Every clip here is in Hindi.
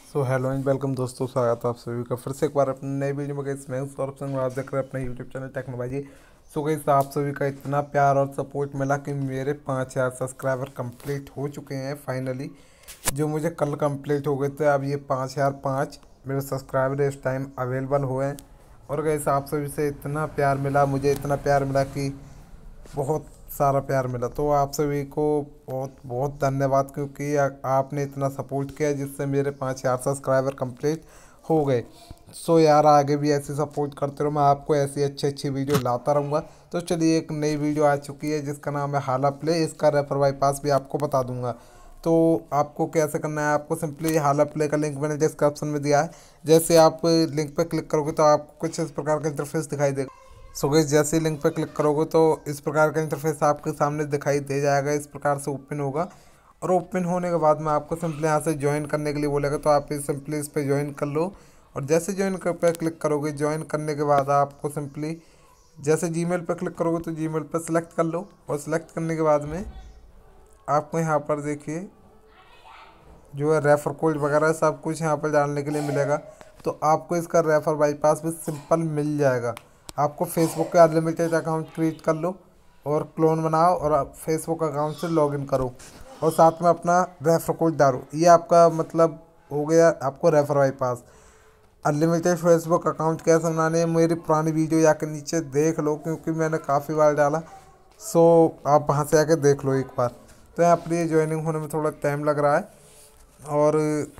सो हेलो एंड वेलकम दोस्तों, स्वागत है आप सभी का फिर से एक बार अपने नई वीडियो में। गाइस मैं हूं सौरभ सिंह और आप देख रहे हैं अपना YouTube channel technology. So guys आप सभी का इतना प्यार और सपोर्ट मिला कि मेरे 5,000 सब्सक्राइबर कंप्लीट हो चुके हैं फाइनली। जो मुझे कल कंप्लीट हो गए थे, अब ये 5,005 मेरे सब्सक्राइबर इस टाइम अवेलेबल हुए हैं। और गाइस आप सभी से इतना प्यार मिला, मुझे इतना प्यार मिला कि बहुत सारा प्यार मिला। तो आप सभी को बहुत बहुत धन्यवाद, क्योंकि आपने इतना सपोर्ट किया जिससे मेरे 5,000 सब्सक्राइबर कंप्लीट हो गए। सो यार आगे भी ऐसे सपोर्ट करते रहो, मैं आपको ऐसी अच्छी अच्छी वीडियो लाता रहूँगा। तो चलिए, एक नई वीडियो आ चुकी है जिसका नाम है हाला प्ले। इसका रेफर बाईपास भी आपको बता दूंगा। तो आपको कैसे करना है, आपको सिंपली हाला प्ले का लिंक मैंने डिस्क्रिप्शन में दिया है। जैसे आप लिंक पर क्लिक करोगे तो आपको कुछ इस प्रकार का इंटरफेस दिखाई देगा। सो गाइस जैसे ही लिंक पर क्लिक करोगे तो इस प्रकार का इंटरफेस आपके सामने दिखाई दे जाएगा। इस प्रकार से ओपन होगा और ओपन होने के बाद में आपको सिंपली यहाँ से ज्वाइन करने के लिए बोलेगा, तो आप सिंपली इस पर ज्वाइन कर लो। और जैसे ज्वाइन कर पे क्लिक करोगे, ज्वाइन करने के बाद आपको सिंपली जैसे जीमेल पर क्लिक करोगे तो जीमेल पर सिलेक्ट कर लो। और सिलेक्ट करने के बाद में आपको यहाँ पर देखिए जो है रेफर कोड वगैरह सब कुछ यहाँ पर डालने के लिए मिलेगा। तो आपको इसका रेफर बाईपास भी सिंपल मिल जाएगा। आपको फेसबुक का अनलिमिटेड अकाउंट क्रिएट कर लो और क्लोन बनाओ और आप फेसबुक अकाउंट से लॉगिन करो और साथ में अपना रेफर कोड डालो। ये आपका मतलब हो गया आपको refer bypass. Unlimited Facebook account कैसे बनाने, मेरी पुरानी वीडियो जाकर नीचे देख लो, क्योंकि मैंने काफ़ी बार डाला। सो आप वहाँ से आके देख लो एक बार। तो यहाँ पर ये ज्वाइनिंग होने में थोड़ा टाइम लग रहा है। और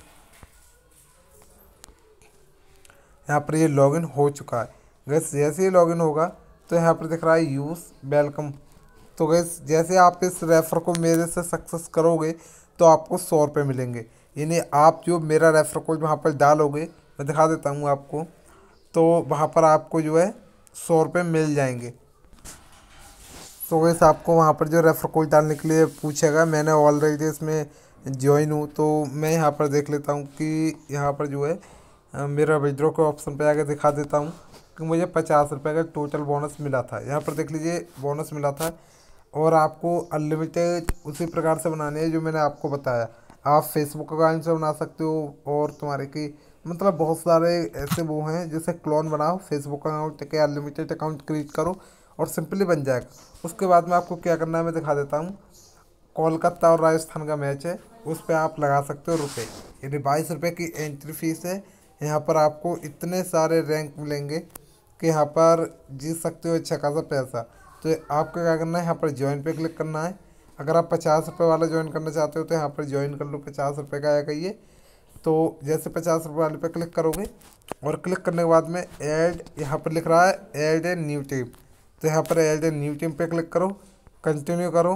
यहाँ पर ये लॉगिन हो चुका है। गैस जैसे ही लॉगिन होगा तो यहाँ पर दिख रहा है यूज़ वेलकम। तो गैस जैसे आप इस रेफ़र को मेरे से सक्सेस करोगे तो आपको 100 रुपये मिलेंगे। यानी आप जो मेरा रेफ़र कोड वहाँ पर डालोगे, मैं दिखा देता हूँ आपको, तो वहाँ पर आपको जो है 100 रुपये मिल जाएंगे। तो गैस आपको वहाँ पर जो रेफ़र कोड डालने के लिए पूछेगा, मैंने ऑलरेडी इसमें ज्वाइन हूँ तो मैं यहाँ पर देख लेता हूँ कि यहाँ पर जो है मेरा विड्रॉ के ऑप्शन पे आके दिखा देता हूँ कि मुझे 50 रुपये का टोटल बोनस मिला था। यहाँ पर देख लीजिए बोनस मिला था। और आपको अनलिमिटेड उसी प्रकार से बनाने हैं जो मैंने आपको बताया। आप फेसबुक अकाउंट से बना सकते हो और तुम्हारे की मतलब बहुत सारे ऐसे वो हैं जैसे क्लोन बनाओ, फेसबुक अकाउंट के अनलिमिटेड अकाउंट क्रिएट करो और सिंपली बन जाएगा। उसके बाद में आपको क्या करना है मैं दिखा देता हूँ। कोलकाता और राजस्थान का मैच है, उस पर आप लगा सकते हो रुपये। यदि 22 रुपये की एंट्री फीस है। यहाँ पर आपको इतने सारे रैंक मिलेंगे कि यहाँ पर जीत सकते हो अच्छा खासा पैसा। तो आपको क्या करना है, यहाँ पर ज्वाइन पे क्लिक करना है। अगर आप 50 रुपये वाला ज्वाइन करना चाहते हो तो यहाँ पर ज्वाइन कर लो, 50 रुपये का आएगा ये। तो जैसे 50 रुपये वाले पे क्लिक करोगे और क्लिक करने के बाद में ऐड, यहाँ पर लिख रहा है ऐड ए न्यू टीम। तो यहाँ पर ऐड ए न्यू टीम पे क्लिक करो, कंटिन्यू करो।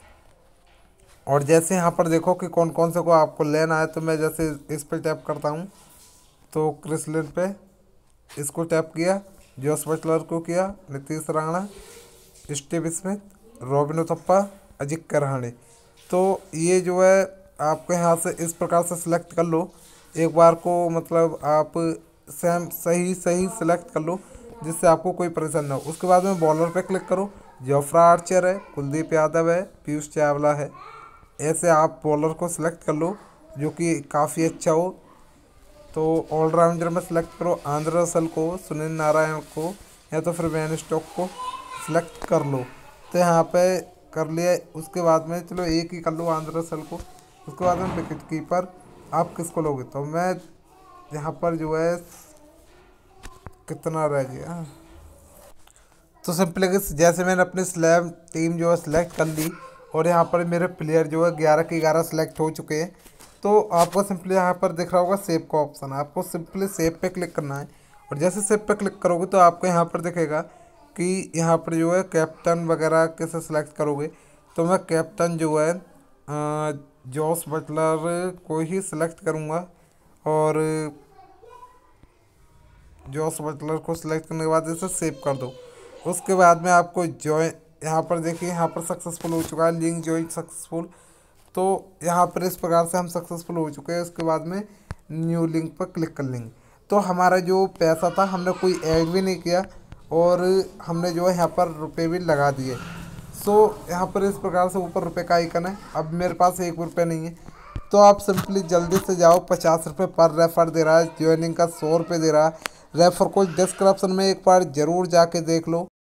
और जैसे यहाँ पर देखो कि कौन कौन से को आपको लेना है, तो मैं जैसे इस पर टैप करता हूँ तो क्रिस लिन पे इसको टैप किया, जोस बटलर को किया, नीतीश राणा, स्टीव स्मिथ, रॉबिन उथप्पा, अजिंक्य रहाणे। तो ये जो है आपको यहाँ से इस प्रकार से सिलेक्ट कर लो एक बार को, मतलब आप सेम सही सही सिलेक्ट कर लो जिससे आपको कोई परेशानी ना हो। उसके बाद में बॉलर पे क्लिक करो, जोफ्रा आर्चर है, कुलदीप यादव है, पीयूष चावला है। ऐसे आप बॉलर को सिलेक्ट कर लो जो कि काफ़ी अच्छा हो। तो ऑलराउंडर में सेलेक्ट करो आंद्रे रसल को, सुनील नारायण को, या तो फिर बेन स्टोक को सिलेक्ट कर लो। तो यहाँ पे कर लिया। उसके बाद में चलो एक ही कर लो आंद्रे रसल को। उसके बाद में विकेट कीपर आप किसको लोगे, तो मैं यहाँ पर जो है कितना रह गया, तो सिंपली जैसे मैंने अपनी स्लैम टीम जो है सिलेक्ट कर ली और यहाँ पर मेरे प्लेयर जो है 11 के 11 सिलेक्ट हो चुके हैं। तो आपको सिंपली यहाँ पर दिख रहा होगा सेव का ऑप्शन, आपको सिंपली सेव पे क्लिक करना है। और जैसे सेव पे क्लिक करोगे तो आपको यहाँ पर दिखेगा कि यहाँ पर जो है कैप्टन वगैरह कैसे सिलेक्ट करोगे। तो मैं कैप्टन जो है जोस बटलर को ही सिलेक्ट करूँगा। और जोस बटलर को सिलेक्ट करने के बाद इसे सेव कर दो। उसके बाद में आपको ज्वाइन, यहाँ पर देखिए यहाँ पर सक्सेसफुल हो चुका है, लिंक ज्वाइन सक्सेसफुल। तो यहाँ पर इस प्रकार से हम सक्सेसफुल हो चुके हैं। उसके बाद में न्यू लिंक पर क्लिक कर लेंगे। तो हमारा जो पैसा था हमने कोई ऐड भी नहीं किया और हमने जो है यहाँ पर रुपये भी लगा दिए। सो यहाँ पर इस प्रकार से ऊपर रुपये का आइकन है। अब मेरे पास 1 रुपये नहीं है, तो आप सिंपली जल्दी से जाओ, 50 रुपये पर रेफर दे रहा है, ज्वाइनिंग का 100 रुपये दे रहा है। रेफर कोड डिस्क्रिप्शन में एक बार ज़रूर जाके देख लो।